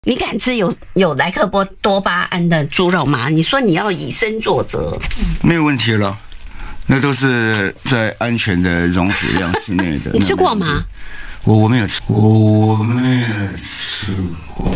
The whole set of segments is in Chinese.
你敢吃有莱克多巴胺的猪肉吗？你说你要以身作则， 没有问题了，那都是在安全的容许量之内的。 你吃过吗？ 我没有吃过，我没有吃过。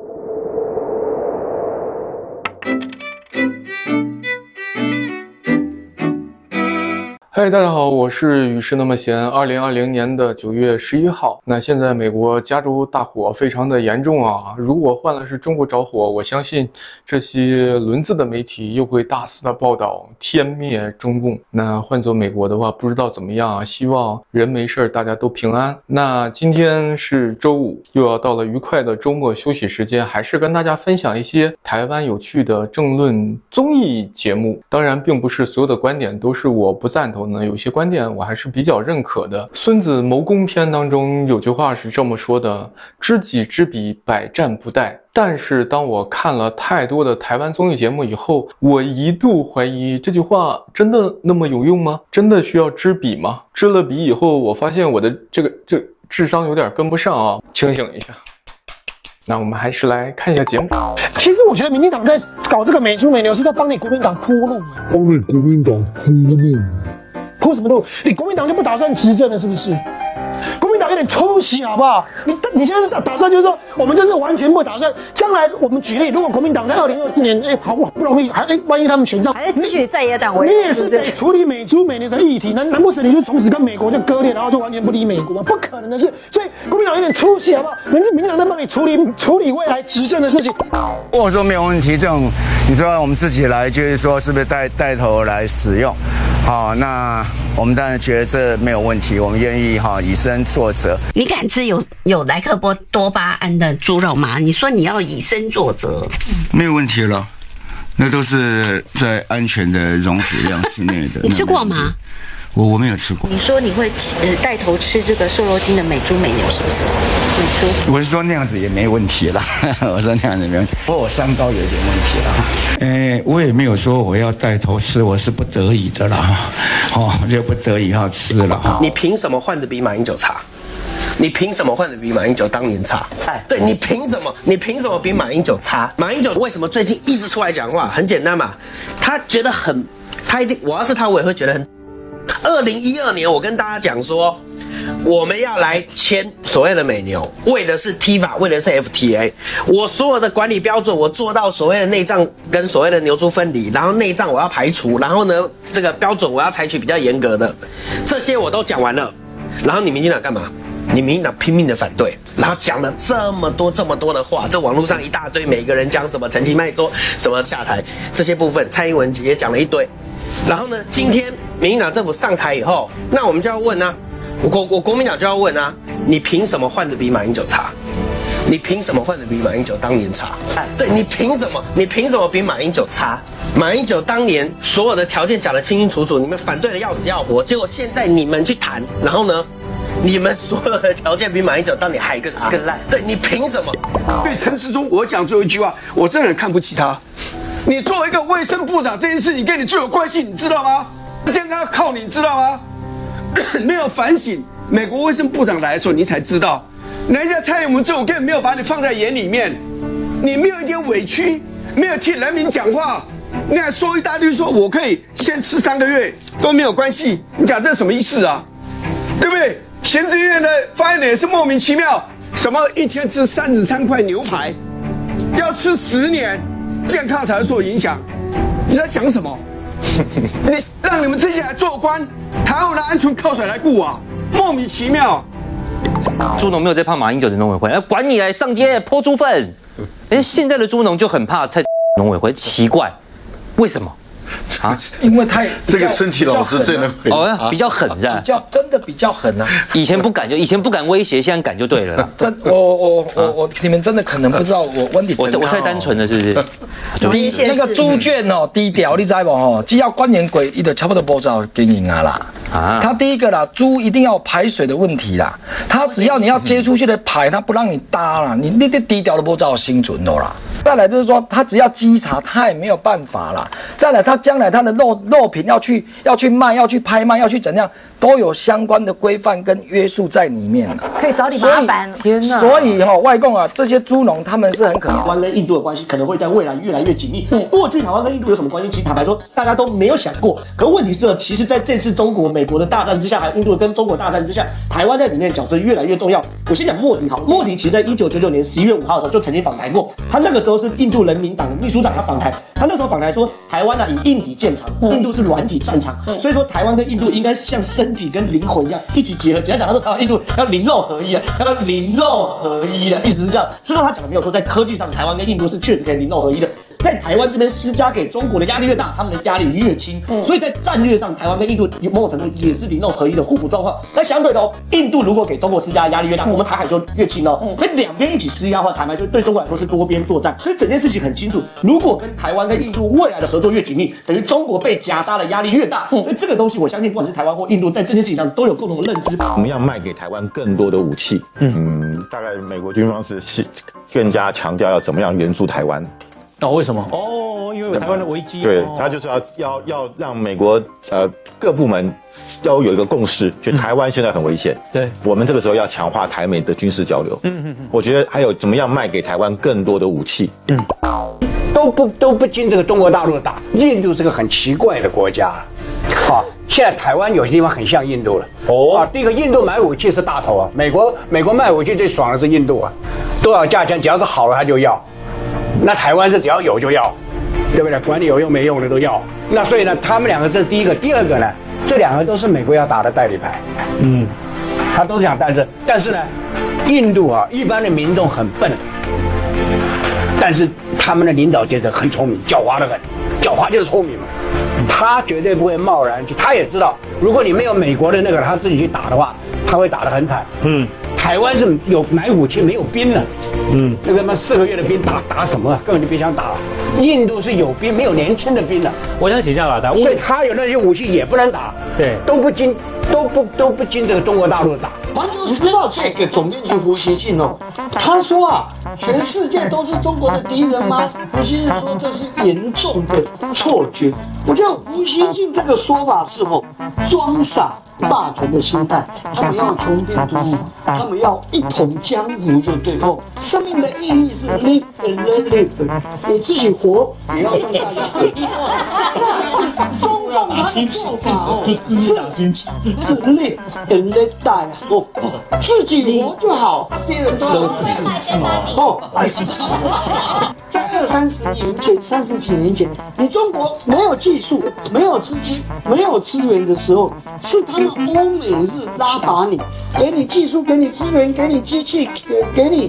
嗨，大家好，我是与世那么闲。2020年的9月11号，那现在美国加州大火非常的严重啊！如果换了是中国着火，我相信这些轮子的媒体又会大肆的报道天灭中共。那换做美国的话，不知道怎么样啊？希望人没事，大家都平安。那今天是周五，又要到了愉快的周末休息时间，还是跟大家分享一些台湾有趣的政论综艺节目。当然，并不是所有的观点都是我不赞同。有些观点我还是比较认可的。孙子谋攻篇当中有句话是这么说的：知己知彼，百战不殆。但是当我看了太多的台湾综艺节目以后，我一度怀疑这句话真的那么有用吗？真的需要知彼吗？知了彼以后，我发现我的这智商有点跟不上啊，清醒一下。那我们还是来看一下节目。 其实我觉得民进党在搞这个美猪美牛是在帮你国民党铺路， 帮你国民党铺路。 铺什么路？你国民党就不打算执政了，是不是？国民党有点出息，好不好？你现在是打算就是说，我们就是完全不打算。将来我们举例，如果国民党在2024年，好不容易万一他们选上， 还是继续在野党为， 你也是得处理美猪美牛的议题，难不成你就从此跟美国就割裂，然后就完全不理美国吗？不可能的事。所以国民党有点出息，好不好？民进党在帮你处理未来执政的事情。 我说没有问题，这种你说我们自己来，就是说是不是带头来使用？好，那我们当然觉得这没有问题，我们愿意以身作则。 你敢吃有莱克多巴胺的猪肉吗？你说你要以身作则， 没有问题了，那都是在安全的容许量之内的。 你吃过吗？ 我没有吃过。 你说你会带头吃这个瘦肉精的美猪美牛，是不是？美猪？ 我是说那样子也没问题啦。我说那样子没问题，不过我三高有点问题啦。我也没有说我要带头吃，我是不得已的啦。就不得已要吃了。 你凭什么换得比马英九差？你凭什么换得比马英九当年差？对，你凭什么？你凭什么比马英九差？马英九为什么最近一直出来讲话？很简单嘛，他觉得他一定，我要是他，我也会觉得很。2012年，我跟大家讲说，我们要来签所谓的美牛，为的是 TIFA， 为的是 FTA。我所有的管理标准，我做到所谓的内脏跟所谓的牛猪分离，然后内脏我要排除，然后呢，这个标准我要采取比较严格的，这些我都讲完了。然后你民进党干嘛？你民进党拼命的反对，然后讲了这么多的话，这网络上一大堆，每个人讲什么陈其迈说什么下台，这些部分蔡英文也讲了一堆。然后呢，今天民进党政府上台以后，那我们就要问啊，我国民党就要问啊，你凭什么换得比马英九差？你凭什么换得比马英九当年差？对，你凭什么？你凭什么比马英九差？马英九当年所有的条件讲得清清楚楚，你们反对的要死要活，结果现在你们去谈，然后呢，你们所有的条件比马英九当年还差，更烂。对，你凭什么？ 对陈时中，我讲最后一句话，我真的很看不起他。你作为一个卫生部长，这件事情跟你最有关系，你知道吗？健康靠你知道吗？没有反省，美国卫生部长来的时候，你才知道，人家蔡英文政府根本没有把你放在眼里面，你没有一点委屈，没有替人民讲话，你还说一大堆，说我可以先吃3个月都没有关系，你讲这什么意思啊？对不对？行政院的发言人也是莫名其妙，什么一天吃33块牛排，要吃10年。健康才会受影响，你在讲什么？你让你们这些来做官，台湾的安全靠谁来顾啊？莫名其妙。 猪农没有在怕马英九的农委会，管你来上街泼猪粪。现在的猪农就很怕蔡农委会，奇怪，为什么？啊， 因为太这个春体老师最能回答， 比较狠是吧？ 真的比较狠啊！ 以前不敢威胁，现在敢就对了啦。 你们真的可能不知道我问题。 我太单纯了，是不是？ 那个猪圈哦，低调，你知不吼？只要官员过，伊就差不多不知道经营啊啦。他第一个啦，猪一定要排水的问题啦。他只要你要接出去的排，他不让你搭啦，你低调都不知道生存的啦。 再来就是说，他只要稽查，他也没有办法啦。再来，他将来他的肉品要去卖、要去拍卖、要去怎样，都有相关的规范跟约束在里面了。 可以找你麻烦。 天哪！所以外公啊，这些猪农他们是很可怜。 台湾跟印度的关系可能会在未来越来越紧密。过去台湾跟印度有什么关系？其实坦白说，大家都没有想过。可问题是，其实在这次中国、美国的大战之下，还有印度跟中国大战之下，台湾在里面的角色越来越重要。我先讲莫迪好，莫迪其实在1999年11月5号的时候就曾经访台过，他那个时候是印度人民党秘书长，他访台，他那时候访台说，台湾以硬体见长，印度是软体擅长，所以说台湾跟印度应该像身体跟灵魂一样一起结合。简单讲，他说台湾印度要灵肉合一啊，要灵肉合一的意思是这样。所以说他讲的没有错，在科技上，台湾跟印度是确实可以灵肉合一的。在台湾这边施加给中国的压力越大，他们的压力越轻，所以在战略上，台湾跟印度某种程度也是灵肉合一的互补状况。那相对的印度如果给中国施加的压力越大，我们台海就越轻哦。所以两边一起施压的话，坦白说对中国来说是多边作战。所以整件事情很清楚，如果跟台湾跟印度未来的合作越紧密，等于中国被夹杀的压力越大。所以这个东西，我相信不管是台湾或印度，在这件事情上都有共同的认知。 我们要卖给台湾更多的武器。大概美国军方是更加强调要怎么样援助台湾。 为什么？ 因为有台湾的危机。 对，他就是要让美国各部门要有一个共识，就台湾现在很危险。 对， 我们这个时候要强化台美的军事交流。我觉得还有怎么样卖给台湾更多的武器。 都不经这个中国大陆的打。印度是个很奇怪的国家。现在台湾有些地方很像印度了。第一个，印度买武器是大头啊，美国卖武器最爽的是印度啊，多少价钱只要是好了他就要。那台湾是只要有就要，对不对？管你有用没用的都要。那所以呢，他们两个这是第一个，第二个呢，这两个都是美国要打的代理牌。他都是想，但是呢，印度一般的民众很笨，但是他们的领导阶层很聪明，狡猾得很，狡猾就是聪明嘛。他绝对不会贸然去，他也知道，如果你没有美国的那个，他自己去打的话，他会打得很惨。台湾是有买武器没有兵了，那个4个月的兵打什么，根本就别想打了。印度是有兵没有年轻的兵了。 我想请教了， 所以他有那些武器也不能打，对，都不经这个中国大陆打。 环球时报这个总编辑胡锡进他说全世界都是中国的敌人吗？胡锡进说这是严重的错觉。我觉得胡锡进这个说法是装傻霸权的心态，他们要穷兵黩武，他们要一统江湖就对生命的意义是 live and let live， 你自己活也要让大家活。中共他的做法是 live and let die， 自己活就好，别人都要爱惜自己。在30几年前，你中国没有技术、没有资金、没有资源的时候，是他们欧美日拉拔你，给你技术、给你资源、给你机器、给你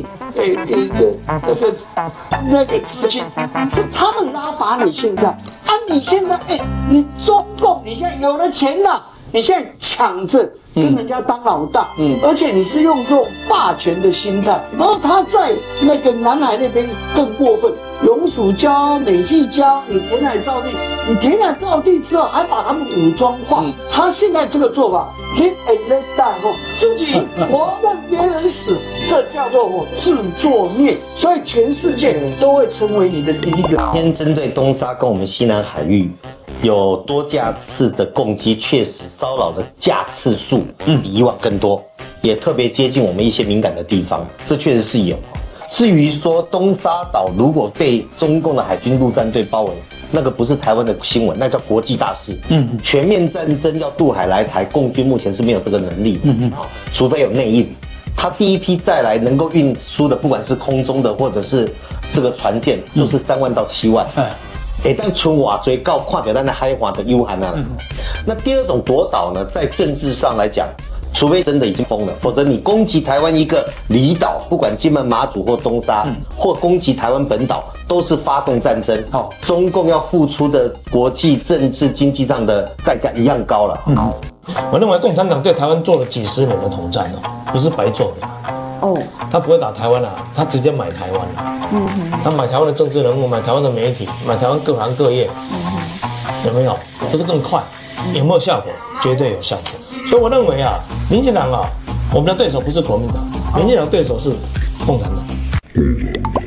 那个资金，是他们拉拔你。现在你现在你中共你现在有了钱了，你现在抢着跟人家当老大，而且你是用这种霸权的心态。然后他在那个南海那边更过分，永暑礁、美济礁，你填海造地，你填海造地之后还把他们武装化。他现在这个做法 ，live and let die， 自己活让别人死，这叫做自作孽。所以全世界都会成为你的敌人。 今天针对东沙跟我们西南海域有多架次的攻击，确实骚扰的架次数比以往更多，也特别接近我们一些敏感的地方，这确实是有。至于说东沙岛如果被中共的海军陆战队包围，那个不是台湾的新闻，那叫国际大事。全面战争要渡海来台，共军目前是没有这个能力的，除非有内应。他第一批再来能够运输的，不管是空中的或者是这个船舰，都是3万到7万。但纯瓦锥告跨掉咱的海华的优寒啊。那第二种夺岛呢，在政治上来讲，除非真的已经疯了，否则你攻击台湾一个离岛，不管金门、马祖或东沙，或攻击台湾本岛，都是发动战争。中共要付出的国际政治经济上的代价一样高了。 我认为共产党对台湾做了几十年的统战不是白做的。他不会打台湾他直接买台湾他买台湾的政治人物，买台湾的媒体，买台湾各行各业，有没有？不是更快？有没有效果？绝对有效果。所以我认为民进党我们的对手不是国民党，民进党对手是共产党。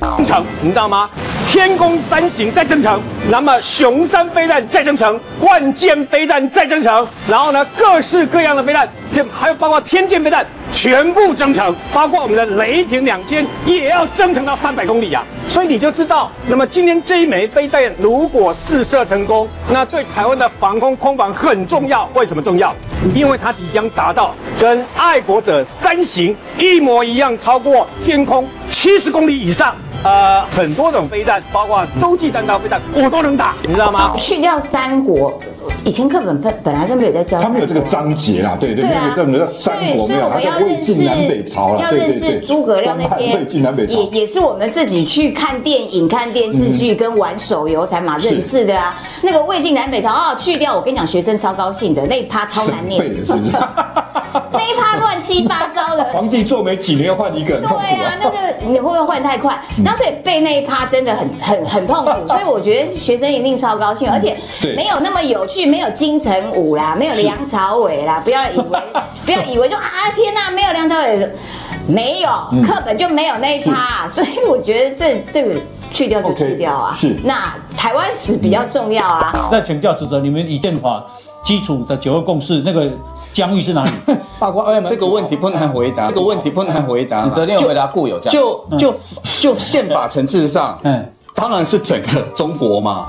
增程，你知道吗？天宫三型再增程，那么雄三飞弹再增程，万箭飞弹再增程，然后呢，各式各样的飞弹，还有包括天箭飞弹，全部增程，包括我们的雷霆2000也要增程到300公里啊！所以你就知道，那么今天这一枚飞弹如果试射成功，那对台湾的防空空防很重要。为什么重要？因为它即将达到跟爱国者3型一模一样，超过天空70公里以上。很多种飞弹，包括洲际弹道飞弹，我都能打，你知道吗？ 去掉三国，以前课本本来就没有在教， 他没有这个章节啦，对， 对啊， 那个叫三国没有，他叫魏晋南北朝啦， 要认识诸葛亮那些， 魏晋南北朝也是我们自己去看电影、看电视剧跟玩手游才嘛认识的啊。那个魏晋南北朝去掉，我跟你讲，学生超高兴的，那一趴超难念，那一趴乱七八糟的。 皇帝做没几年要换一个，很痛苦啊。 对啊，那个你会不会换太快？那所以背那一趴真的很痛苦，所以我觉得学生一定超高兴，而且没有那么有趣，没有金城武啦，没有梁朝伟啦，不要以为就天哪，没有梁朝伟，没有课本就没有那一趴，所以我觉得这个去掉就去掉啊。是，那台湾史比较重要啊。 那请教指责你们以宪法基础的9·2共识那个疆域是哪里？ 包括这个问题不难回答，指责你有回答固有这样。就宪法层次上，当然是整个中国嘛，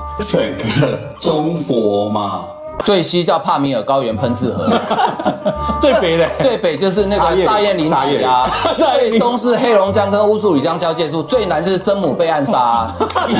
最西叫帕米尔高原喷自河， 最北的， 最北就是那个大雁林海峡，最东是黑龙江跟乌苏里江交界处，最南就是真母被暗杀。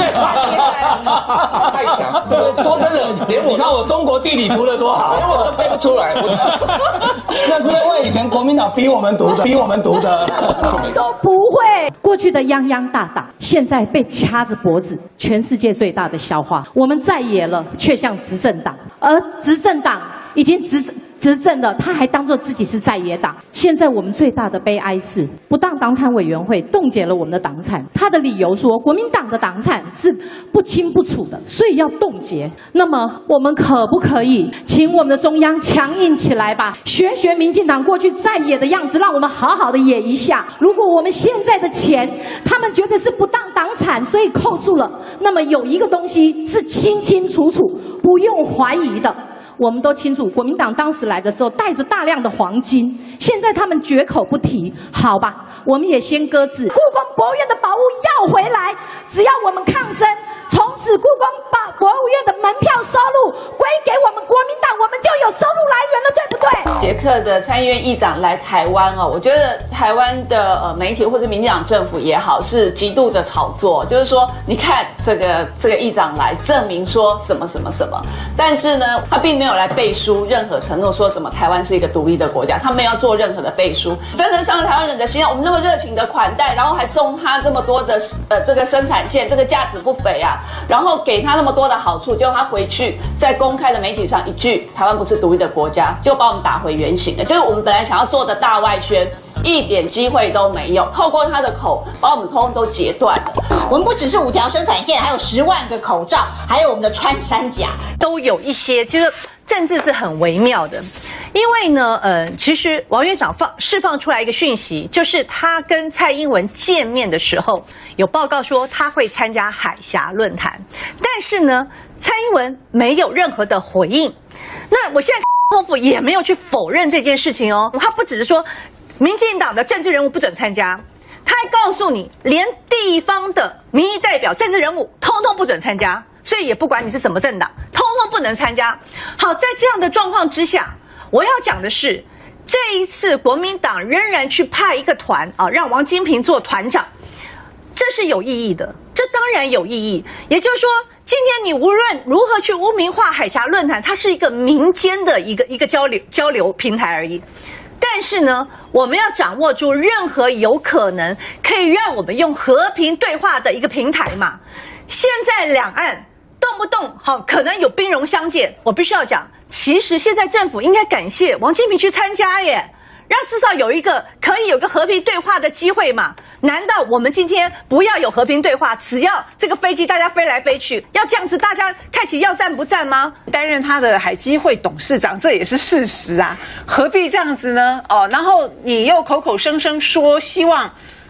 太强！说真的，连你看我中国地理读得多好，连我都背不出来。那是因为以前国民党逼我们读的， 都不会。过去的泱泱大党，现在被掐着脖子，全世界最大的笑话。我们在野了，却像执政党，而执政党已经执政了，他还当作自己是在野党。现在我们最大的悲哀是，不当党产委员会冻结了我们的党产。他的理由说，国民党的党产是不清不楚的，所以要冻结。那么我们可不可以请我们的中央强硬起来吧？学民进党过去在野的样子，让我们好好的野一下。如果我们现在的钱，他们觉得是不当党产，所以扣住了，那么有一个东西是清清楚楚，不用怀疑的。我们都清楚，国民党当时来的时候带着大量的黄金，现在他们绝口不提。好吧，我们也先搁置。故宫博物院的宝物要回来，只要我们抗争，从此故宫博物院的门票收入归给我们国民党，我们就有收入来源了，对不对？ 捷克的参议院议长来台湾哦，我觉得台湾的媒体或者民进党政府也好，是极度的炒作，就是说，你看这个议长来证明说什么什么什么，但是呢，他并没有来背书任何承诺，说什么台湾是一个独立的国家，他没有做任何的背书，真的伤了台湾人的心啊！我们那么热情的款待，然后还送他这么多的这个生产线，这个价值不菲啊，然后给他那么多的好处，结果他回去在公开的媒体上一句台湾不是独立的国家，就把我们打回原形了。就是我们本来想要做的大外宣，一点机会都没有，透过他的口把我们通通都截断了。 我们不只是5条生产线，还有10万个口罩，还有我们的穿山甲， 都有一些就是政治是很微妙的。因为呢，其实王院长释放出来一个讯息，就是他跟蔡英文见面的时候，有报告说他会参加海峡论坛，但是呢，蔡英文没有任何的回应。那我现在空府也没有去否认这件事情哦，他不只是说民进党的政治人物不准参加，他还告诉你，连地方的民意代表、政治人物通通不准参加，所以也不管你是什么政党，通通不能参加。好，在这样的状况之下，我要讲的是，这一次国民党仍然去派一个团啊，让王金平做团长，这是有意义的，这当然有意义。也就是说，今天你无论如何去污名化海峡论坛，它是一个民间的一个交流平台而已。但是呢，我们要掌握住任何有可能可以让我们用和平对话的一个平台嘛。现在两岸动不动可能有兵戎相见，我必须要讲，其实现在政府应该感谢王金平去参加耶，让至少可以有个和平对话的机会嘛。难道我们今天不要有和平对话，只要这个飞机大家飞来飞去，要这样子大家看起要战不战吗？ 担任他的海基会董事长，这也是事实啊，何必这样子呢？然后你又口口声声说希望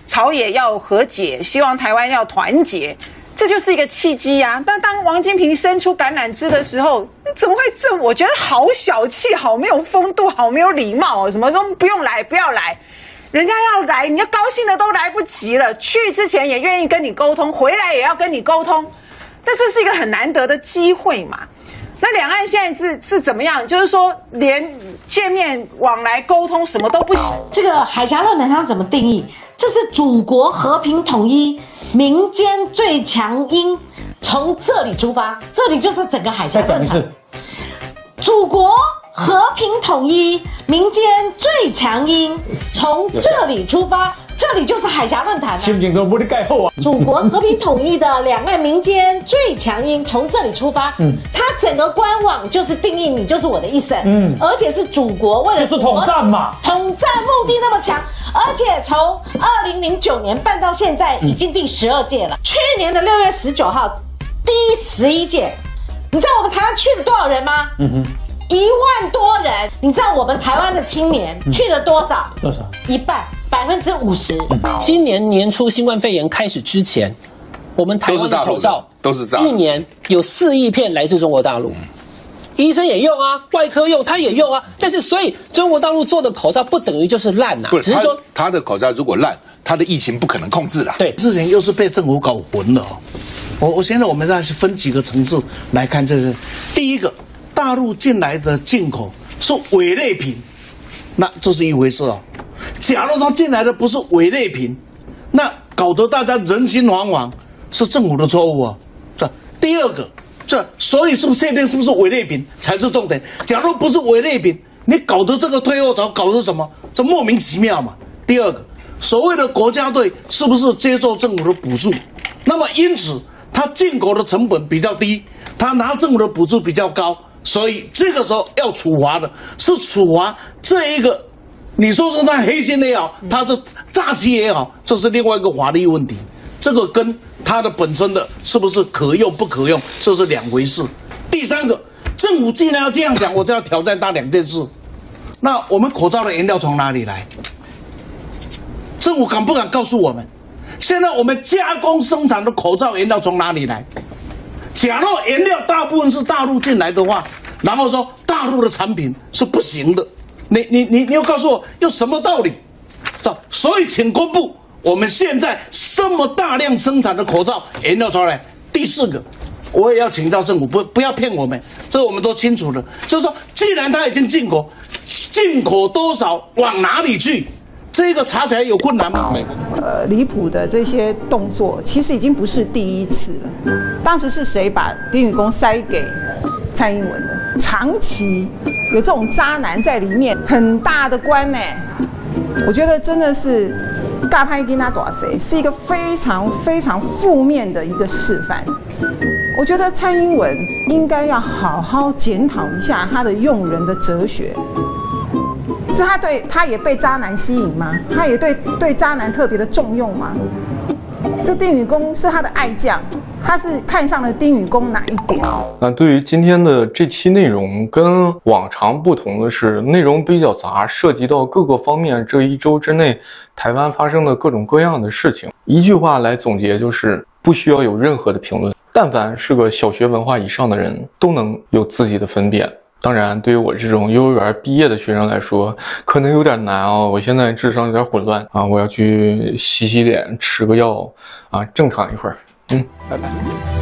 朝野要和解，希望台湾要团结。这就是一个契机啊！但当王金平伸出橄榄枝的时候，怎么会这？我觉得好小气，好没有风度，好没有礼貌哦！什么说不用来，不要来，人家要来，你要高兴的都来不及了。去之前也愿意跟你沟通，回来也要跟你沟通，但这是一个很难得的机会嘛。那两岸现在是怎么样？就是说连见面往来沟通什么都不行。 这个海峡论坛它怎么定义？这是祖国和平统一民间最强音，从这里出发，这里就是整个海峡论坛。祖国和平统一民间最强音，从这里出发。这里就是海峡论坛、啊， 心情都不是盖后啊！ 祖国和平统一的两岸民间最强音，从这里出发。它整个官网就是定义你就是我的一省，而且是祖国为了就是统战嘛， 统战目的那么强，而且从2009年办到现在已经第12届了。去年的6月19号，第11届，你知道我们台湾去了多少人吗？1万多人。你知道我们台湾的青年去了多少？ 多少？ 一半。50%。 今年年初新冠肺炎开始之前，我们台湾的口罩都是这样， 一年有4亿片来自中国大陆，医生也用啊，外科用，他也用啊。但是所以中国大陆做的口罩不等于就是烂啊，只是说他的口罩如果烂，他的疫情不可能控制了。 对，之前又是被政府搞混了哦。我现在我们再分几个层次来看这是，第一个，大陆进来的进口是伪劣品，那这是一回事哦。假如他进来的不是伪劣品，那搞得大家人心惶惶，是政府的错误啊。这第二个，所以是不是确定是不是伪劣品才是重点？假如不是伪劣品，你搞得这个退后潮，搞得什么？这莫名其妙嘛。第二个，所谓的国家队是不是接受政府的补助？那么因此他进口的成本比较低，他拿政府的补助比较高，所以这个时候要处罚的是处罚这一个。你说是他黑心也好，他是诈欺也好，这是另外一个法律问题，这个跟他的本身的是不是可用不可用，这是两回事。第三个，政府既然要这样讲，我就要挑战他2件事。那我们口罩的原料从哪里来？政府敢不敢告诉我们？现在我们加工生产的口罩原料从哪里来？假如原料大部分是大陆进来的话，然后说大陆的产品是不行的。你要告诉我用什么道理？所以请公布我们现在这么大量生产的口罩原料出来。第4个，我也要请教政府，不要骗我们，这个我们都清楚的。就是说，既然他已经进口多少往哪里去，这个查起来有困难吗？ 离谱的这些动作其实已经不是第一次了。当时是谁把丁宇公塞给蔡英文的？长期有这种渣男在里面，很大的官呢。我觉得真的是尬拍跟他打谁，是一个非常非常负面的一个示范。我觉得蔡英文应该要好好检讨一下他的用人的哲学。是他也被渣男吸引吗？他也对渣男特别的重用吗？这丁宇公是他的爱将，他是看上了丁宇公哪一点？ 那对于今天的这期内容，跟往常不同的是，内容比较杂，涉及到各个方面。这1周之内，台湾发生的各种各样的事情，一句话来总结就是：不需要有任何的评论。但凡是个小学文化以上的人，都能有自己的分辨。当然，对于我这种幼儿园毕业的学生来说，可能有点难啊。我现在智商有点混乱啊，我要去洗洗脸，吃个药啊，正常一会儿。拜拜。